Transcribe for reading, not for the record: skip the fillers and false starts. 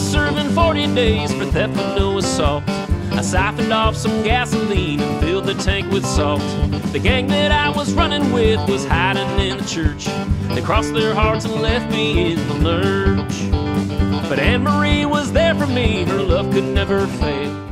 serving 40 days for theft with no assault. I siphoned off some gasoline and filled the tank with salt. The gang that I was running with was hiding in the church. They crossed their hearts and left me in the lurch. But Anne Marie was there for me, her love could never fail.